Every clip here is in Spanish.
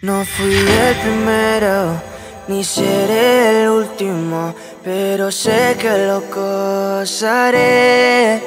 No fui el primero, ni seré el último, pero sé que lo gozaré.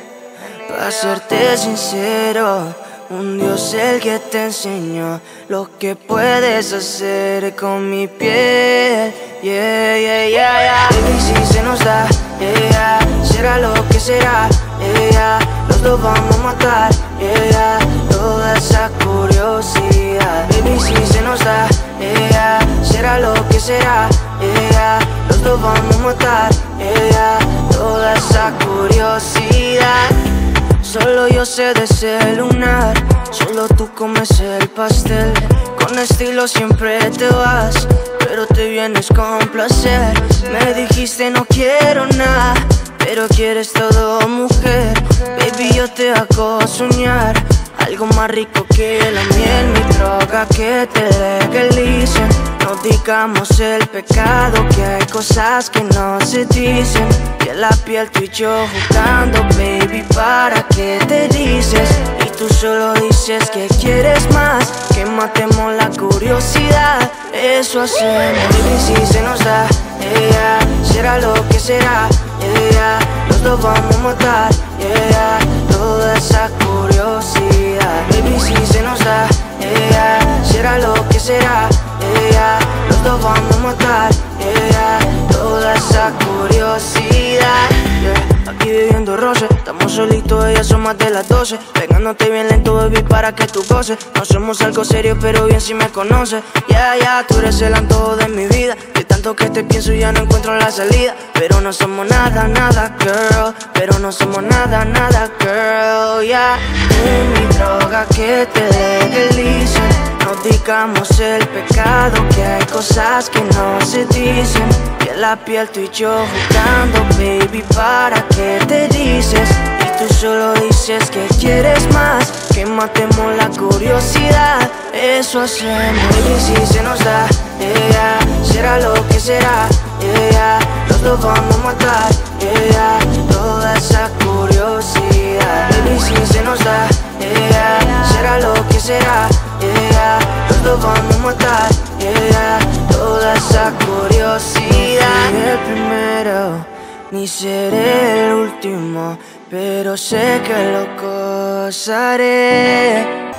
Para serte sincero, un Dios el que te enseñó lo que puedes hacer con mi piel. Yeah, yeah, yeah, yeah. Baby, si se nos da, yeah, será lo que será, yeah, los dos vamos a matar, yeah, toda esa curiosidad. Baby, si se nos da, yeah, será lo que será, yeah, los dos vamos a matar, yeah, toda esa curiosidad. Solo yo sé de ese lunar, solo tú comes el pastel. Con estilo siempre te vas, pero te vienes con placer. Me dijiste no quiero nada, pero quieres todo, mujer. Baby, yo te hago soñar algo más rico que la miel, mi droga que te legalicen. No digamos el pecado, que hay cosas que no se dicen. Y en la piel tú y yo jugando, baby, ¿para qué te dices? Y tú solo dices que quieres más, que matemos la curiosidad. Eso hacemos, baby, si se nos da, yeah, será lo que será, yeah, los dos vamos a matar, yeah, toda esa curiosidad. Baby, si se nos da, yeah, será lo que será, yeah, los dos vamos a matar, yeah, toda esa curiosidad. Yeah. Aquí viviendo roce, estamos solitos, ellas son más de las 12. Pegándote bien lento, baby, para que tú goces. No somos algo serio, pero bien si me conoces. Yeah, yeah, tú eres el antojo de mi vida. De tanto que te pienso ya no encuentro la salida. Pero no somos nada, nada, girl. Pero no somos nada, nada, girl, yeah. Tú mi droga que te legalice. No digamos el pecado, que hay cosas que no se dicen. Y en la piel tú y yo jugando, baby, ¿para qué te dices? Y tú solo dices que quieres más, que matemos la curiosidad. Eso hacemos, baby, si se nos da, yeah, será lo que será, yeah, los dos vamos a matar, yeah, toda esa curiosidad. Baby, si se nos da, yeah, será lo que será, yeah, los dos vamos a matar, yeah, toda esa curiosidad. No fui el primero, ni seré el último, pero sé que lo gozaré.